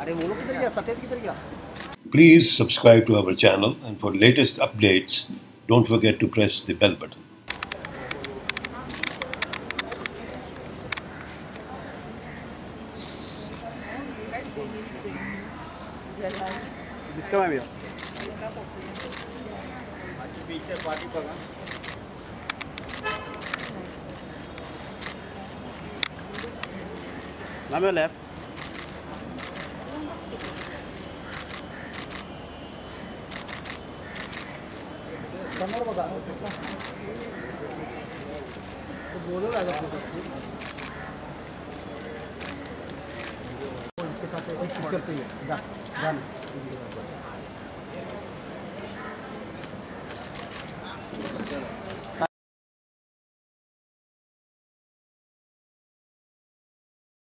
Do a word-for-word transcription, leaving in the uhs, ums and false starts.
अरे वो लोग किधर गया, सफेद किधर गया? Please subscribe to our channel, and for latest updates, don't forget to press the bell button. कितना है भैया? पीछे पार्टी पर ना मैं लैप कमर बता रहा हूँ तो बोलो लगा इसके साथ एक करते हैं